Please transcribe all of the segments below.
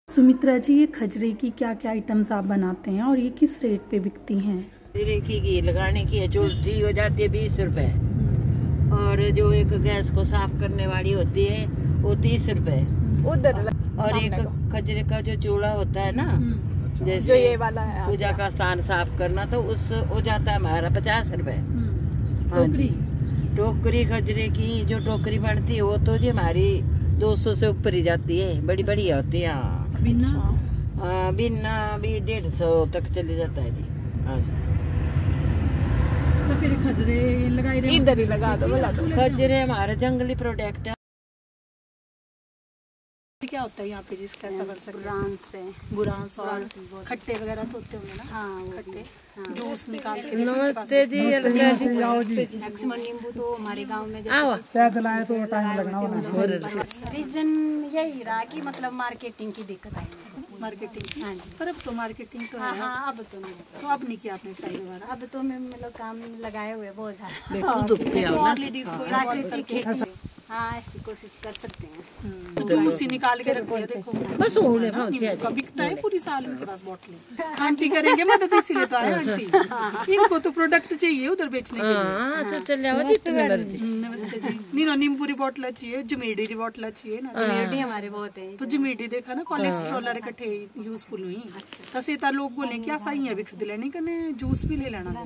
सुमित्रा जी, ये खजरे की क्या क्या आइटम्स आप बनाते हैं और ये किस रेट पे बिकती हैं? खजरे की घी लगाने की है, चोटी हो जाती है 20 रुपए, और जो एक गैस को साफ करने वाली होती है वो 30 रुपए उधर। और एक खजरे का जो चूड़ा होता है ना, जैसे जो ये वाला है पूजा का स्थान साफ करना, तो उस हो जाता है हमारा 50 रुपए। हाँ जी, टोकरी खजरे की जो टोकरी बनती है वो तो जी हमारी 200 से ऊपर ही जाती है, बड़ी बड़ी होती है। बिना भी 150 तक चले जाता है जी। तो फिर खजरे लगाई रहे, इधर ही लगा दो, बोला दो। खजरे हमारा जंगली प्रोडक्ट है। क्या होता है यहाँ पे जिस कैसा बन सकता है? बुरांस है, बुरांस और खट्टे वगैरह तो होते होंगे ना? हाँ, खट्टे जूस निकाल के। नमस्ते जी, मैक्सिमम नींबू तो हमारे गांव में आओ। तो टाइम लगना रीजन यही रहा कि मतलब मार्केटिंग की दिक्कत आई है। मार्केटिंग? हाँ जी। पर अब तो मार्केटिंग तो हाँ है। हाँ, अब तो नहीं। तो अब नहीं किया आपने ट्राई दोबारा? अब तो मैं मतलब काम लगाए हुए बहुत सारा। लेडीज को प्राकृतिक, हाँ ऐसी कोशिश कर सकते हैं। तो जूस ही निकाल के रखते हैं, देखो बस होने पहुंचे का बिकता है पूरी साल इनके पास बोतलें। आंटी करेंगे मदद, इसीलिए तो आए आंटी। इनको तो प्रोडक्ट चाहिए उधर बेचने के लिए। तो चल जाओ जितने मर्जी। नमस्ते जी। नीनो नींबू री बोतला चाहिए, जमेडी री बोतला चाहिए ना? जमेडी हमारे बहुत है। तो जमेडी देखा ना, कोलेस्ट्रॉल इकट्ठे यूजफुल हुई। तसेता लोग बोले क्या सही है, भी खरीद लेने कने जूस भी ले लेना।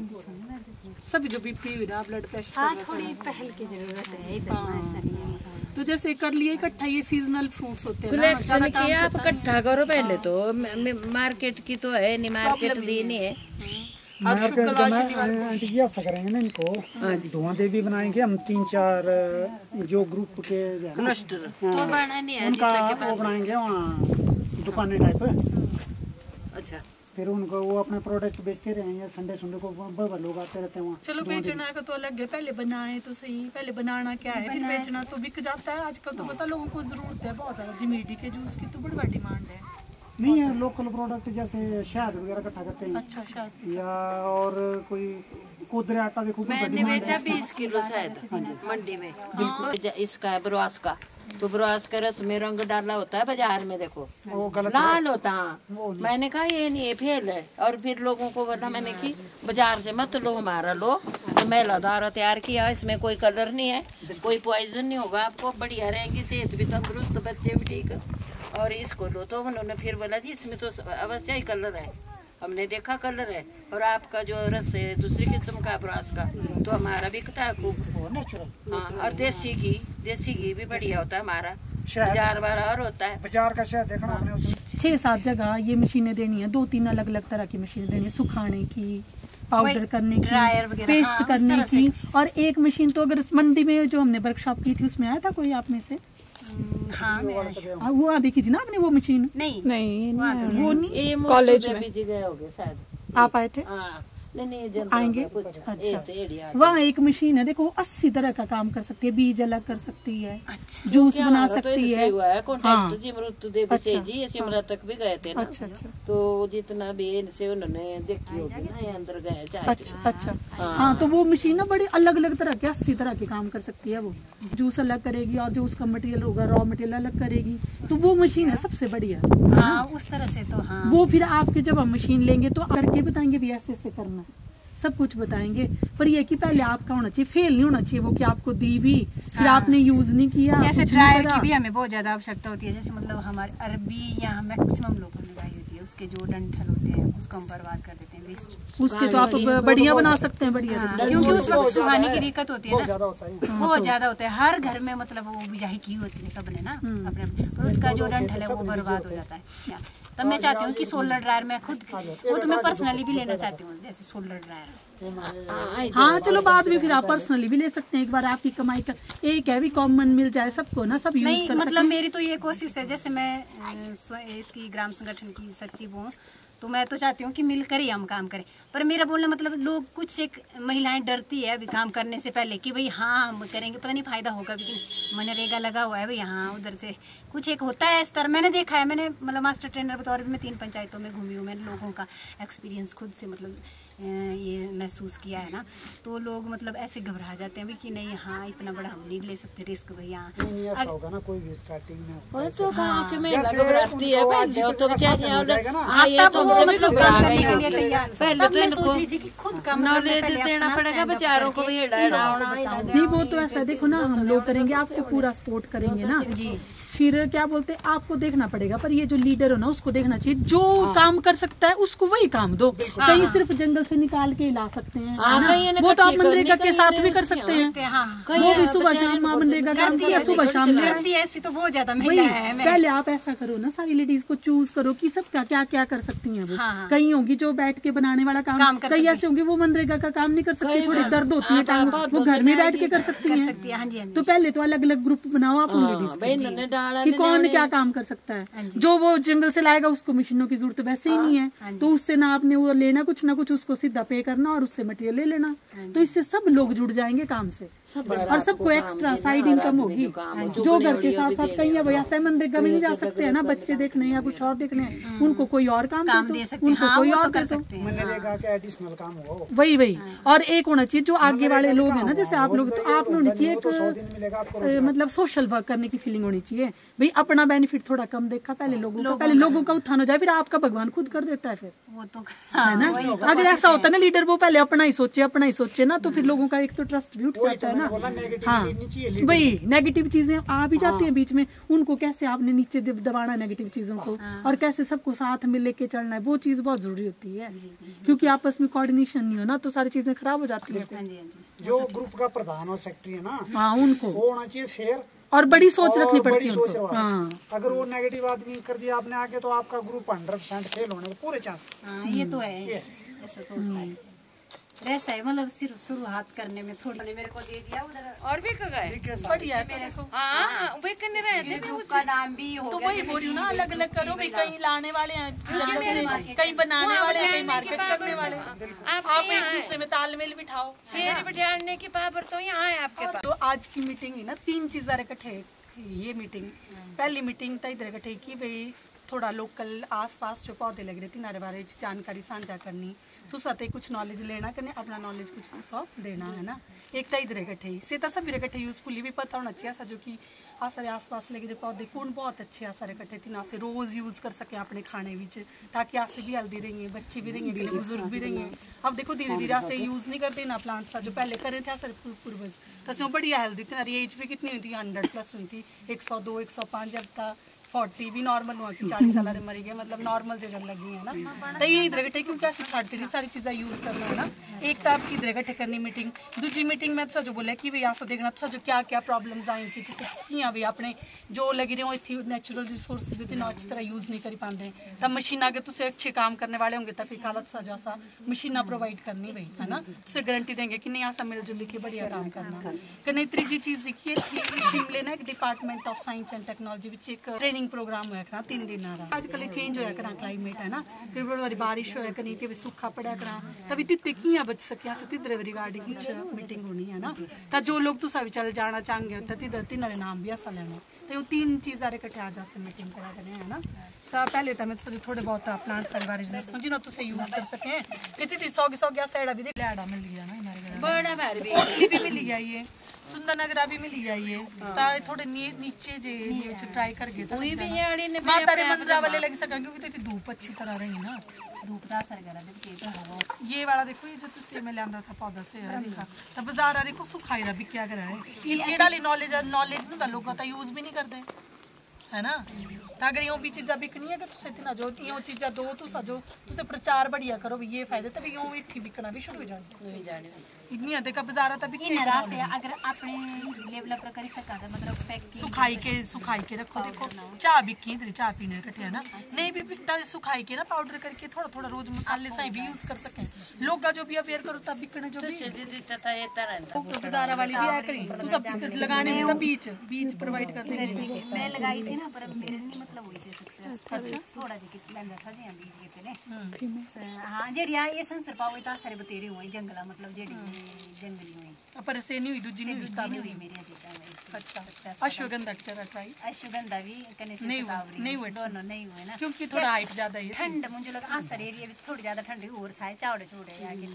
सभी जो बीपी हुई ना, ब्लड प्रेशर, हाँ थोड़ी पहल की जरूरत है इधर, ऐसा नहीं है। तो जैसे कर लिए इकट्ठा, ये सीजनल फ्रूट्स होते हैं कलेक्शन किया, आप इकट्ठा करो पहले तो। मार्केट की तो है नहीं, मार्केट दी नहीं है। और शुक्रवार शनिवार ऐसा करेंगे ना, इनको धुआं देवी बनाएंगे हम 3-4 जो ग्रुप के क्लस्टर तो बना नहीं है उनका वो बनाएंगे वहाँ दुकानें टाइप। अच्छा, फिर उनको वो अपने प्रोडक्ट बेचते रहेंगे। संडे को लोग आते रहते हैं वहाँ। चलो बेचना का तो अलग है, पहले बनाए तो सही। पहले बनाना क्या है, फिर बेचना तो बिक जाता है। आजकल तो पता लोगों को जरूरत है बहुत ज्यादा। जमेडी के जूस की तो बड़ी डिमांड है। नहीं है, लोकल प्रोडक्ट जैसे शहद वगैरह इकट्ठा करते हैं। अच्छा, शहद या और कोई कोदरे आटा देखो मैंने बेचा 20 किलो शायद मंडी में। इसका है ब्रवास का, तो ब्रवास का रस में रंग डाला होता है बाजार में, देखो वो गलत लाल होता है। मैंने कहा ये नहीं, ये फेल है। और फिर लोगों को बोला मैंने कि बाजार से मत लो, हमारा लो। तो मैलादार तैयार किया, इसमें कोई कलर नहीं है, कोई पॉइजन नहीं होगा, आपको बढ़िया रहेगी, सेहत भी तंदुरुस्त, बच्चे भी ठीक। और इसको लो, तो उन्होंने फिर बोला जी इसमें तो अवश्य ही कलर है। हमने देखा कलर है, और आपका जो रस है दूसरी किस्म का ब्रास का, तो हमारा बिकता है खूब। हाँ, और देसी घी भी बढ़िया होता है हमारा, बाजार वाला और होता है। बाजार का शहद देखना आपने। 6-7 जगह ये मशीनें देनी है, 2-3 अलग अलग तरह की मशीनें देनी है, सुखाने की, पाउडर करने की, ड्रायर वगैरह, पेस्ट करने की। और एक मशीन तो अगर मंडी में जो हमने वर्कशॉप की थी उसमें आया था कोई आप में से? हाँ वो देखी थी ना आपने वो मशीन? नहीं वो नहीं, कॉलेज में भी गए होगे शायद। आप आए थे? हाँ, नहीं आएंगे। अच्छा, वहाँ एक मशीन है देखो, 80 तरह का काम कर सकती है। बीज अलग कर सकती है, जूस बना सकती है। शिमला तक भी गए थे ना। अच्छा, तो जितना भी इनसे उन्होंने देखी होगी ना, ये अंदर गए चाय। अच्छा। हाँ, तो वो मशीन ना बड़ी अलग अलग तरह के 80 तरह के काम कर सकती है। वो जूस अलग करेगी, और जो उसका मटेरियल होगा रॉ मटेरियल अलग करेगी। तो वो मशीन है सबसे बढ़िया। हाँ, उस तरह से तो हाँ। वो फिर आपके जब हम मशीन लेंगे तो करके बताएंगे भी ऐसे ऐसे करना, सब कुछ बताएंगे। पर ये कि पहले आपका होना चाहिए, फेल नहीं होना चाहिए वो कि आपको दी भी फिर आपने यूज नहीं किया। जैसे ड्रायर की भी हमें बहुत ज्यादा आवश्यकता होती है। जैसे मतलब हमारे अरबी यहाँ मैक्सिमम लोगों ने लगाई होती है, उसके जो डंठल होते हैं उसको हम बर्बाद कर देते हैं, वेस्ट। उसके तो आप बढ़िया बना सकते हैं, बढ़िया। क्योंकि उस वक्त सुखाने की दिक्कत होती है ना, बहुत ज्यादा होता है। हर घर में मतलब वो बिजाई की होती है सबने ना अपने, पर उसका जो डंठल है वो बर्बाद हो जाता है। तब मैं चाहती हूँ कि सोलर ड्रायर मैं खुद, वो तो मैं पर्सनली भी लेना चाहती हूँ, जैसे सोलर ड्रायर। हाँ चलो, बाद में फिर आप पर्सनली भी ले सकते हैं। एक बार आपकी कमाई का एक है भी कॉमन मिल जाए सबको ना, सब यूज कर मतलब मेरी तो ये कोशिश है, जैसे मैं इसकी ग्राम संगठन की सचिव हूँ, तो मैं तो चाहती हूँ कि मिलकर ही हम काम करें। पर मेरा बोलना मतलब लोग कुछ एक महिलाएं डरती है अभी काम करने से पहले कि भाई हाँ हम करेंगे, पता नहीं फायदा होगा, लेकिन मनरेगा लगा हुआ है भाई, हाँ उधर से कुछ एक होता है इस तरह। मैंने देखा है, मैंने मतलब मास्टर ट्रेनर बतौर भी मैं 3 पंचायतों में घूमी हूँ, मैंने लोगों का एक्सपीरियंस खुद से मतलब ये महसूस किया है ना, तो लोग मतलब ऐसे घबरा जाते हैं भी कि नहीं हाँ इतना बड़ा हम नहीं ले सकते रिस्क भैया। नहीं ऐसा होगा ना कोई भी स्टार्टिंग में वो तो कहा कि मैं जैसे घबराती है उनको पहले, वो तो बेचारी हाँ, ये तो वो हमसे भी मतलब घबरा काम गई करने के लिए होगी। तैयार। पहले तब तो मैं सोच इनको रही थी कि खुद काम नॉलेज देना पड़ेगा बेचारों को भी, डरा होना नहीं वो तो ऐसा देखो ना, हम लोग करेंगे आपको पूरा सपोर्ट करेंगे ना जी, फिर क्या बोलते हैं आपको देखना पड़ेगा, पर ये जो लीडर हो ना उसको देखना चाहिए, जो काम कर सकता है उसको वही काम दो। कहीं सिर्फ जंगल से निकाल के ला सकते हैं ना? वो तो आप मनरेगा के साथ भी कर सकते हैं, वो भी सुबह शाम मनरेगा काम किया सुबह शाम ऐसी तो बहुत ज्यादा वही। पहले आप ऐसा करो ना, सारी लेडीज को चूज करो कि सब क्या क्या कर सकती हैं वो। कई होगी जो बैठ के बनाने वाला काम, कई ऐसे होंगे वो मनरेगा का काम नहीं कर सकती, थोड़ी दर्द होती है टांग, वो घर में बैठ के कर सकती है। तो पहले तो अलग अलग ग्रुप बनाओ आप उन लेडीज कि कौन क्या काम कर सकता है। जो वो जंगल से लाएगा उसको मशीनों की जरूरत वैसे ही नहीं है, तो उससे ना आपने वो लेना कुछ ना कुछ, उसको सीधा पे करना और उससे मटेरियल ले लेना, तो इससे सब लोग जुड़ जाएंगे काम से और सबको एक्स्ट्रा साइड इनकम होगी। जो घर के साथ साथ कहीं अब ऐसा मनरेगा में नहीं जा सकते हैं ना, बच्चे देखने या कुछ और देखने, उनको कोई और काम दे सकते, उनको कोई और कर सकते हैं, मनरेगा के एडिशनल काम होगा वही। और एक होना चाहिए जो आगे वाले लोग हैं ना, जैसे आप लोग, तो आप होनी चाहिए एक मतलब सोशल वर्क करने की फीलिंग होनी चाहिए भाई, अपना बेनिफिट थोड़ा कम देखा पहले लोगों का उत्थान हो जाए, फिर आपका भगवान खुद कर देता है फिर, वो तो है ना। अगर ऐसा होता है ना लीडर वो पहले अपना ही सोचे ना, तो फिर लोगों का एक तो ट्रस्ट भी उठ जाता है ना। हाँ वही, नेगेटिव चीजें आ भी जाती हैं बीच में, उनको कैसे आपने नीचे दबाना नेगेटिव चीजों को, और कैसे सबको साथ में लेके चलना है, वो चीज बहुत जरूरी होती है, क्योंकि आपस में कोऑर्डिनेशन नहीं हो ना तो सारी चीजें खराब हो जाती है। जो ग्रुप का प्रधान और सेक्रेटरी है ना, हाँ उनको वो होना चाहिए फेयर और बड़ी सोच रखनी पड़ती है उनको। हाँ। अगर वो नेगेटिव आदमी कर दिया आपने आगे, तो आपका ग्रुप 100% फेल होने के पूरे चांस। ये तो है, ऐसा तो होता है, ऐसा है मतलब शुरुआत करने में थोड़ा मेरे को दे दिया उधर और भी गए बढ़िया है। देखो हाँ वे करने रहे थे ग्रुप का नाम भी हो तो वही बोल रही हूँ ना, अलग अलग करो भाई, कहीं लाने वाले हैं जंगल से, कहीं बनाने वाले हैं, कहीं मार्केट करने वाले हैं, आप एक दूसरे में तालमेल बिठाओ। शेर बिठाने की पावर तो यहाँ है आपके पास। तो आज की मीटिंग है ना, 3 चीज़ें इकट्ठे, ये मीटिंग पहली मीटिंग तो इधर इकट्ठे की भाई थोड़ा लोकल आसपास जो पौधे लग रहे थे नारे बारे जानकारी साझा करनी, तो साथ कुछ नॉलेज लेना करने, अपना नॉलेज कुछ तो सब देना है ना। एक तो इधर इकट्ठे से तो सब इकट्ठे यूजफुली भी पता होना चाहिए ऐसा, जो कि सारे आसपास लगे जो पौधे कौन बहुत अच्छे सारे इकट्ठे थे ना, से रोज यूज कर सके अपने खाने विच, ताकि आसे भी हेल्दी रहेंगे, बच्चे भी रहेंगे, बुजुर्ग भी रहेंगे। अब देखो धीरे धीरे ऐसे यूज नहीं करते ना प्लांट्स, जो पहले करे थे सारे पूर्वज, तो बढ़िया हेल्दी थी ना, एज भी कितनी हुई थी 100+ हुई थी, 102 105, जब तक 40 भी नॉर्मल हुआ कि 40 साल मरी गए, मतलब नॉर्मल जगह लगी है ना। तो ये इधर इकट्ठे क्योंकि ऐसे छाड़ती थी सारी चीज़ें यूज करना है ना। एक तो आपकी इधर इकट्ठे करनी मीटिंग, दूसरी मीटिंग में अच्छा जो बोले कि भाई ऐसा देखना अच्छा जो क्या क्या प्रॉब्लम्स आएंगी, तुझे किया भाई अपने जो लगी रहे हो इतनी नेचुरल रिसोर्सिस इतनी अच्छी तरह यूज नहीं कर पाते, तब मशीन अगर तुझे अच्छे काम करने वाले होंगे तो फिर काला जैसा मशीन प्रोवाइड करनी भाई, है ना। तुझे गारंटी देंगे कि नहीं ऐसा मिलजुल के बढ़िया काम करना। नहीं तीसरी चीज़ देखिए शिमले ना एक department of science and technology which एक ट्रेनिंग प्रोग्राम होया 3 दिन आ रहा। आजकल चेंज होया करा क्लाइमेट है ना, फिर बड़ी बारी बारिश होया करी कि सूखा पड़ा करा, तभी तिते किया बच सकिया से तिधरे रिगार्डिंग कुछ मीटिंग होनी है ना। तो जो लोग तुसा भी चल जाना चाहेंगे तो तिधर तिन्हारे नाम भी ऐसा लेना, तो 3 चीज़ इकट्ठे आ जा से मीटिंग करा करें है ना। तो पहले तो मैं थोड़े बहुत प्लांट्स के बारे में दसूँ जिन्हों तुसे यूज कर सकें, फिर 100 गया साइडा भी लाड़ा मिल गया ना, बड़ा भारी भी मिल गया, ये सुंदर नगरा भी मिल गया, ये थोड़े नीचे जे ट्राई कर गए तो माता रे मंदिर वाले लग सका, क्योंकि तो धूप अच्छी तरह रही ना, धूप का असर करा। ये वाला देखो, ये जो तुझसे मैं लिया था पौधा से है देखा, तो बाजार आ देखो सुखाई रहा भी क्या करा है, ये थोड़ा नॉलेज में लोग यूज भी नहीं करते है ना। तो अगर यूँ भी चीज़ा बिकनी है कि तुसे इतना जो यूँ चीज़ा दो जो तुसे प्रचार बढ़िया करो भी ये फायदे, तभी यूँ इतनी बिकना भी शुरू हो जाए इतनी अधिक बाजार तभी अगर अपने लेवल पर कर सका मतलब सुखाई के रखो। देखो चाह बिकी इधर चाह पीने इकट्ठे है ना, नहीं भी बिकता सुखाई के ना पाउडर करके थोड़ा थोड़ा रोज मसाले साई भी यूज कर सके लोग, जो भी अवेयर करो तब बिकने जो भी बाजार वाली भी आया करी तो सब लगाने में बीज प्रोवाइड कर देंगे। मैं लगाई थी ना पर मेरे नहीं मतलब हुई से सक्सेस थोड़ा जी लंगा था जी बीज के ने हां जेडी आ ये संसर पावे ता सारे बतेरे हुए जंगला मतलब जेडी जंगली हुई पर से नहीं हुई दूजी नहीं हुई मेरी अजीता अच्छा अश्वगंधा जरा ट्राई अश्वगंधा भी नहीं हुए दोनों नहीं हुए ना क्योंकि थोड़ा हाइट ज्यादा है ठंड मुझे लगा आसर एरिया में थोड़ी ज्यादा ठंड और साए चावड़े चूड़े आगे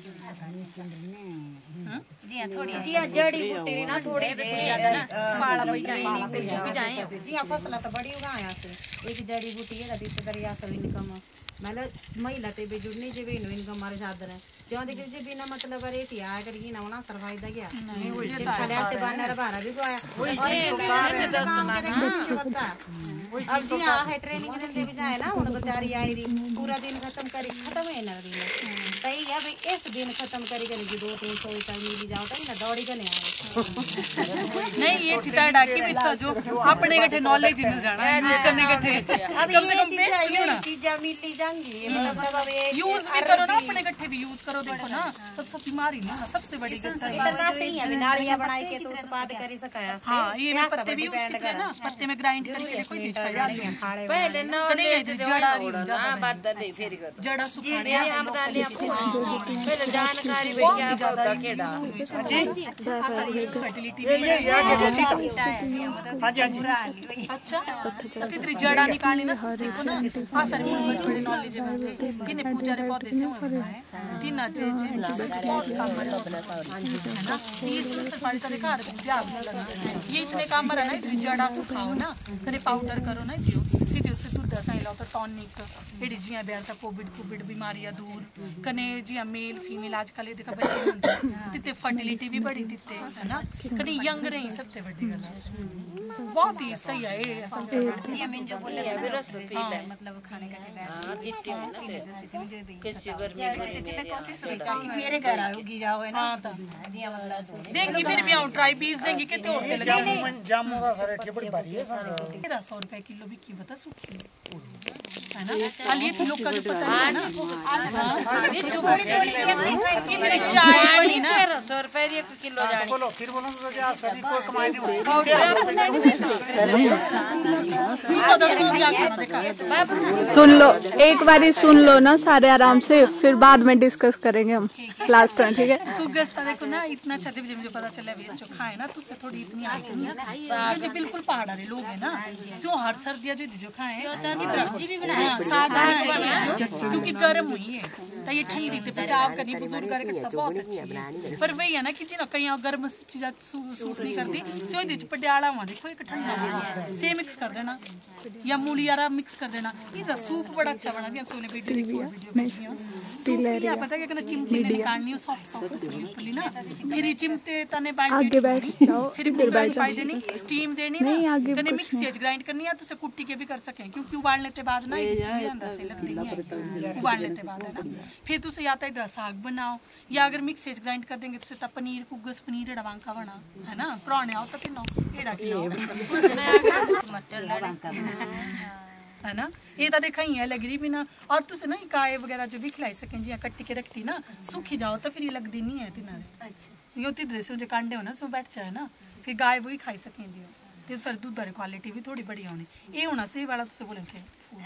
जी हां थोड़ी जी जड़ी बूटी ना थोड़ी पाला पई जाए सूख जाए जी फसल तो बड़ी उगाया से एक जड़ी बूटी है दिस दरिया से इनकम मतलब महिला ते भी जुड़ने जे भी इनकम मारे साधन है जो देखिए जे बिना मतलब अरे तिया करगी ना होना सरवाइव दा गया नहीं हो ये खड़ा से बानर बारा भी गोया अब जी हां है ट्रेनिंग दे भी जाए ना उन बेचारी आई री पूरा दिन खत्म है ना दिन तई है भाई इस दिन खत्म करी करी 2-300 रुपए मिल जाओ तो ना दौड़ी के नहीं आए नहीं ये थी डाकी भी जो अपने गठे नॉलेज मिल जाना यूज करने गठे अब कम से कम बेस्ट नहीं होना चीजें मिल जाएंगी मतलब अब ये यूज भी करो ना अपने गठे भी यूज करो देखो ना सबसे बीमारी नहीं ना सबसे बड़ी गठे इतना सही है नालियां बनाई के तो उत्पाद करी सकाया हां ये मैं पत्ते भी यूज करते हैं ना पत्ते में ग्राइंड करके देखो ये पहले नॉलेज ना बदले फिर कर जड़ा सुखाने हम डाले पहले जानकारी भी क्या होता केड़ा फर्टिलिटी अच्छा तितरी जड़ा निकालनी ना देखो ना आसर में बड़े नॉलेजेबल थे किने पूजा रे पौधे से हुए बनाए तीन आते बहुत काम है ना ये सफाई का देखा ये इतने काम है ना जड़ा सुखाओ ना कने पाउडर करो ना दियो उससे दूध साई लाओ तो टॉनिक एडी जिया बेर ता कोविड बीमारियां दूर कने जिया मेल फीमेल आजकल देखा बच्चे तिते फर्टिलिटी भी बड़ी तिते है ना कने यंग रही सबसे बड़ी गल बहुत ही सही है ये संस्कार ये मैं जो बोले रस पी ले मतलब खाने का हां कितने ना किस शुगर में मैं कोशिश कि मेरे घर आओगी जाओ है ना हां ता जी मतलब देंगी फिर भी आऊं ट्राई पीस देंगी कितने होते लगे जामू का सारे ठेपड़ी भारी है सारा 100 रुपए किलो भी की बता सूखी है ना हाल ये तो लोग का जो पता नहीं है ना कितनी चाय बनी ना 100 रुपए 1 किलो जानी बोलो फिर बोलो तो क्या सभी को कमाई नहीं सुन लो एक बारी सुन लो ना सारे आराम से फिर बाद में डिस्कस करेंगे हम लास्ट में ठीक है कुगस्ता देखो ना इतना अच्छा मुझे पता चला वेस्ट जो खाए ना तो उससे थोड़ी इतनी आगे नहीं जो बिल्कुल पहाड़ वाले लोग हैं ना सो हर सर्दियां जो खाए क्योंकि गर्म हुई है तो ये ठंडी थी पंजाब करनी बुजुर्ग करता बहुत अच्छी है पर वही है ना कि जिन्हों कहीं गर्म चीज़ा सूट नहीं करती सो ये पटियाला हुआ देखो एक ठंडा से मिक्स कर देना या मूलियारा मिक्स कर देना ये सूप बड़ा अच्छा बना दिया सोने वीडियो सूप पता क्या करना चिमटे में निकालनी है सॉफ्ट ऊपरली ना फिर ये चिमटे तने आगे बैठ जाओ फिर पाई देनी स्टीम देनी ना कने मिक्सी ग्राइंड करनी है तो उसे कुट्टी के भी कर सके क्योंकि उबालने के बाद ना ये चीज़ अंदर से लगती नहीं है उबालने के बाद है ना फिर तुसे या तो इधर साग बनाओ या अगर मिक्सी ग्राइंड कर देंगे तो पनीर कुगस पनीर डवांका बना है ना पुराने आओ तो किनो एड़ा किलो है ना ये तो देखा ही है लग रही भी ना और तुसे ना काय वगैरह जो भी खिलाई सकें जी कट्टी के रखती ना सूखी जाओ तो फिर ये लगती नहीं है तिनारे ये तिधरे से जो कांडे हो ना सो बैठ जाए ना फिर गाय वही खाई सकें दियो तो सर दूध की क्वालिटी भी थोड़ी बढ़िया होनी ये होना सही वाला तुसे बोले थे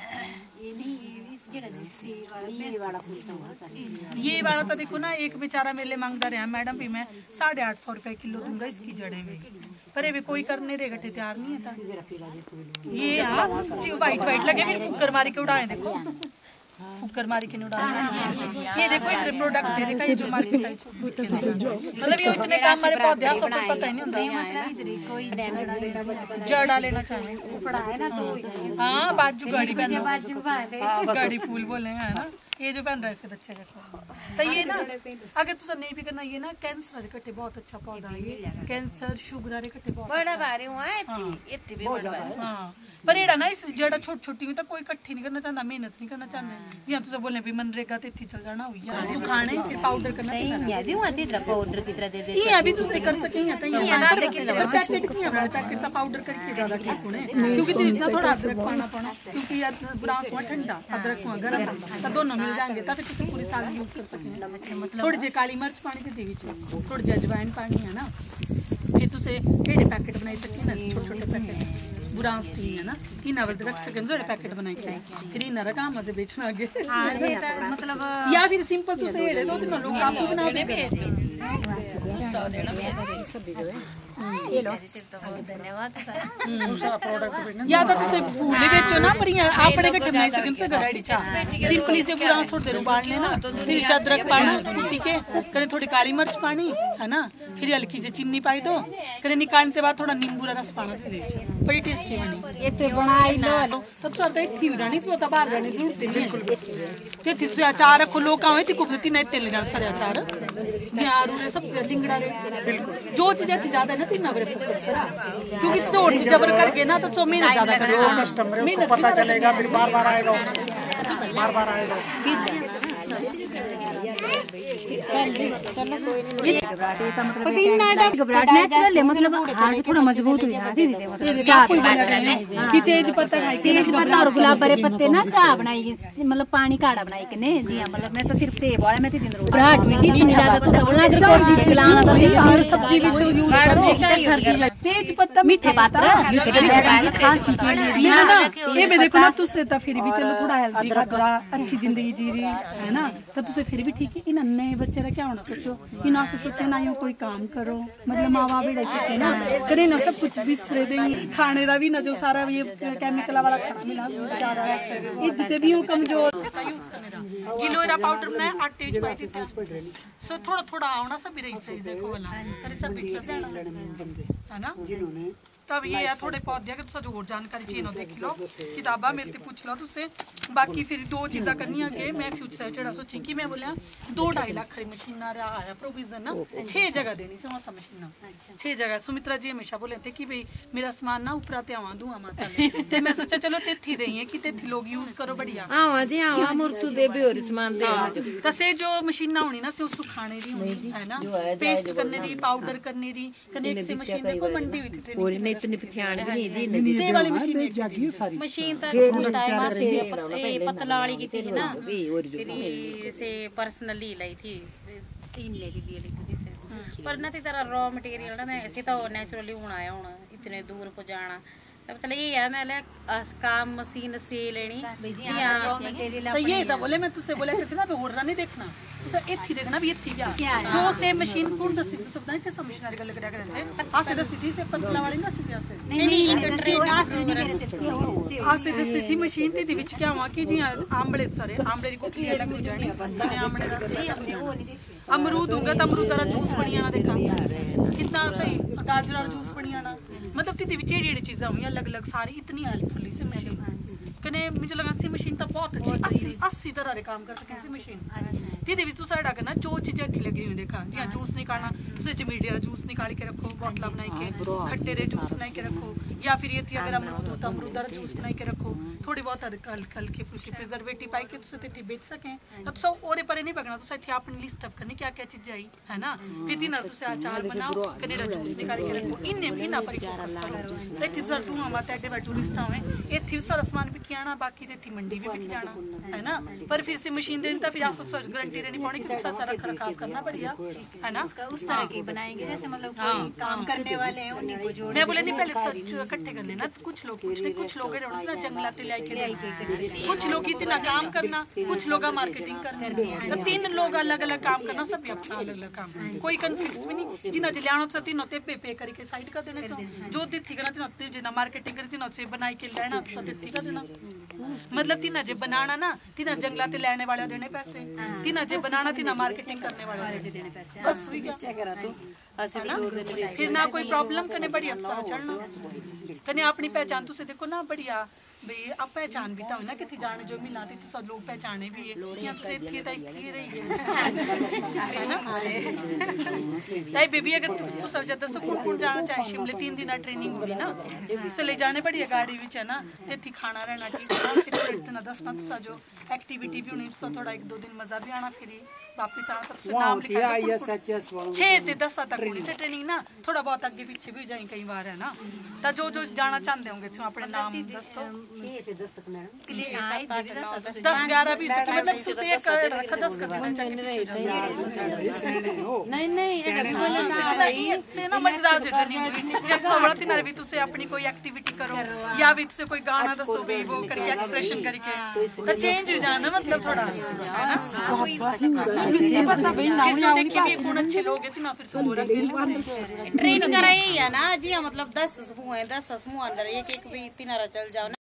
ये वाला तो देखो ना एक बेचारा मेरे मांगता रहा मैडम भी मैं 850 रुपए किलो दूंगा इसकी जड़ें में पर ये कोई करने रे गठे तैयार नहीं है ये हाँ वाइट लगे फिर फुक्कर मारी के उड़ाए देखो फुक्कर मारी के उड़ाए ये देखो इधर प्रोडक्ट दे देखा ये जो मार्केट है मतलब ये इतने काम हमारे पौधे सब पता ही नहीं होता जड़ा लेना चाहिए हाँ बाजू गाड़ी पहनो गाड़ी फूल बोले है ना ये जो पहन रहे से बच्चे का तो ये ना अगर तुझे नहीं भी करना ये ना कैंसर कट्टे बहुत अच्छा पौधा है ये कैंसर शुगर कट्टे बहुत बड़ा भारी हुआ है इतनी भी बड़ा भारी हां पर एड़ा ना इस जड़ा छोटी हुई तो कोई इकट्ठी नहीं करना चाहता मेहनत नहीं करना चाहते जी तुझे बोलने भी मनरेगा ते थी चल जाना हुई है सुखाने फिर पाउडर करना ये भी हुआ थी पाउडर की तरह दे दे ये अभी तुझे कर सके या तो ये बना सके पैकेट नहीं है पैकेट का पाउडर करके ज्यादा ठीक होने क्योंकि तेरे इतना थोड़ा अदरक पाना पड़ना क्योंकि ये ब्राउन हुआ ठंडा अदरक हुआ गरम तो दोनों मिल जाएंगे तब तुझे पूरी साल यूज कर सके अच्छा मतलब थोड़ी जी काली मिर्च पानी दे विच थोड़ी जी अजवाइन पानी है ना फिर तुझे एड़े पैकेट बनाई सके ना छोटे पैकेट बुरा स्टील है ना इन अवध रख सके जोड़े पैकेट बनाए के फिर इन रखा मजे बेचना आगे मतलब या फिर सिंपल तुझे एड़े दो तीन लोग आप बना दे धन्यवाद या तो तुसे फूले बेचो ना पर ये आपने के टाइम नहीं सकिन से रेडी चा सिंपली से पूरा थोड़ी देर उबाल लेना फिर अदरक पाना कुट्टी के कने थोड़ी काली मिर्च पानी है ना फिर हल्की जी चीनी पाई दो कने निकालने के बाद थोड़ा नींबू का रस पाना दे दे बड़ी टेस्टी बनी ऐसे बनाई लो तो सब इतनी हो जानी तो बाहर जाने की जरूरत नहीं बिल्कुल ते तुसे अचार रखो लोग आवे ती कुबती नहीं तेल ना सारे अचार यार उन्हें सब लिंगड़ा रे बिल्कुल जो चीजें थी ज्यादा ना तीन नंबर क्योंकि और चीजें पर करके ना तो सो मेहनत ज्यादा करेगा कस्टमर को पता चलेगा फिर बार-बार आएगा बार-बार आएगा घबराहट नेचुरल है मतलब हार्ट थोड़ा मजबूत हो जाती है मतलब कि तेज पत्ता और गुलाब भरे पत्ते ना चाय बनाई मतलब पानी काढ़ा बनाई के ने जी मतलब मैं तो सिर्फ सेब वाला मैं तो दिन रोज घबराहट हुई थी इतनी ज्यादा तो बोलना अगर कोशिश चलाना तो हर सब्जी में यूज करो तेज पत्ता मीठे पात्र खांसी के लिए ये ना ये भी देखो ना तुझसे तो फिर भी चलो थोड़ा हेल्दी खतरा अच्छी जिंदगी जी रही है ना तो तुझसे फिर भी ठीक है इन नए बच्चे का क्या होना सोचो इन से सोचे ना यूं कोई काम करो मतलब माँ बाप भी सोचे ना करे ना सब कुछ बिस्तरे देंगे खाने का भी ना जो सारा ये केमिकल वाला खाना मिला ज्यादा है इतने भी हो कमजोर यूज करने गिलोरा पाउडर बनाया आटे च पाई थी सो थोड़ा थोड़ा आना सब भी रही देखो वाला करे सब बिक सकते है ना तब ये है थोड़े पौधे अगर तुझे और जानकारी चाहिए ना देख लो किताबा मेरे से पूछ लो तुझसे बाकी फिर दो चीज़ा करनी है मैं फ्यूचर जेड़ा सोची कि मैं बोलिया 2-2.5 लाख खरी मशीन आया प्रोविजन ना 6 जगह देनी से वहाँ मशीन 6 जगह सुमित्रा जी हमेशा बोले थे कि भाई मेरा सामान ना ऊपर आते आवा दूँ माता ते मैं सोचा चलो तेथी दें कि तेथी लोग यूज करो बढ़िया तसे जो मशीन ना होनी ना से सुखाने दी होनी है ना पेस्ट करने दी पाउडर करने दी कने एक से मशीन देखो मंडी हुई थी ट्रेनिंग इतनी पहचान भी नहीं दी से वाली मशीन मशीन तो पतला वाली की थी ना तेरी से पर्सनली लाई थी इमले की दी थी से पर ना तेरा रॉ मटेरियल ना मैं ऐसे तो नेचुरली होना है हूँ इतने दूर को जाना मतलब ये है मैं काम मशीन से लेनी जी हाँ तो ये था बोले मैं तुझसे बोला करती ना और नहीं देखना तुझे इतनी देखना भी इतनी जो से मशीन कौन दसी तुझे पता नहीं कैसा मशीनरी गल करया करते आ से दसी थी से पतला वाली ना सीधी से नहीं एक ट्रेनिंग आ से दसी थी मशीन थी विच क्या हुआ कि जी आंबले सारे आंबले की गुठली अलग हो जानी कने आंबले दा से अमरूद होगा तो अमरूद का जूस बनी आना देखा कितना सही गाजर का जूस बनी आना मतलब ती विच एड़ी चीज़ां हुई अलग अलग सारी इतनी हेल्पफुल सी मशीन कने मुझे लगा सी मशीन तो बहुत अच्छी 80 तरह के काम कर सके सी मशीन ती विच तू साइड करना जो चीज़ें इतनी लगी हुई देखा जी जूस निकालना तुझे जमीडिया जूस निकाल के रखो बोतला बनाई के खट्टे रे जूस बनाई के रखो या फिर ये थी अगर अमरूद हो तो अमरूद का जूस बनाई के रखो थोड़ी बहुत हल्के फुल्के प्रिजर्वेटिव पाई के तुझे तेथी बेच सकें तो सब और पर नहीं पकड़ना तुझे इतनी अपनी लिस्ट अप करनी क्या क्या चीज़ें आई है ना फिर दिन तुझे अचार बनाओ कनेडा जूस निकाल के रखो इन्हें पर फोकस करो इतनी तुझे तू हमारे एडे बड़े टूरिस्ट हुए इतनी सारा सामान बिक आना बाकी तो इतनी मंडी भी बिक जाना है ना पर फिर से मशीन देनी तो फिर आप गारंटी देनी पड़ेगी कि तुझे सारा रखाव करना बढ़िया है ना उस तरह की बनाएंगे जैसे मतलब कोई काम करने वाले हैं उन्हीं को जोड़ मैं बोले नहीं पहले इकट्ठे कर लेना कुछ लोग ना जंगलात लेके कुछ लोग इतना काम करना कुछ लोग मार्केटिंग करना सब 3 लोग अलग अलग काम करना सब अपना अलग अलग काम कोई कन्फ्लिक्ट भी नहीं जिन्हें लिया तीनों पे करके साइड कर देने से जो तिथि करना जिन्हें मार्केटिंग करना से बनाई के लेना तिथि कर देना मतलब तीना जे बनाना ना तीना जंगलात लेने वाले देने पैसे तीना जे बनाना तीना मार्केटिंग करने वाले देने पैसे बस फिर ना कोई प्रॉब्लम कने बढ़िया सारा चलना कने अपनी पहचान तुसे देखो ना बढ़िया भाई अब पहचान भी तो ना कि जाने जो मिला थी तो सब लोग पहचाने भी है यहाँ से थी रही है ना ताई बेबी अगर तू सब जब दस कौन जाना चाहे शिमले 3 दिन ट्रेनिंग होगी ना उसे ले जाने बढ़िया गाड़ी भी है ना तेथी खाना रहना ठीक इतना दसना तुसा जो एक्टिविटी भी होनी तो थोड़ा 1-2 दिन मजा भी आना फिर वापस आना सबसे नाम लिखा 6 से 10 तक होनी से ट्रेनिंग ना थोड़ा बहुत आगे पीछे भी जाए कई बार है ना तो जो जाना चाहते होंगे अपने नाम दस तो 10 11 20 की मतलब तुसे एक रखा 10 कर देना नहीं नहीं से ना मजेदार जटनी हुई जब सोबड़ा तीन भी तुसे अपनी कोई एक्टिविटी करो या भी तुसे कोई गाना दसो भी वो करके एक्सप्रेशन करके तो चेंज हो जाना मतलब थोड़ा है ना फिर सो देखिए भी कौन अच्छे लोग हैं ना फिर सो ट्रेन कराई है ना जी मतलब 10 समूह है 10 समूह अंदर एक एक भी 3 चल जाओ ना।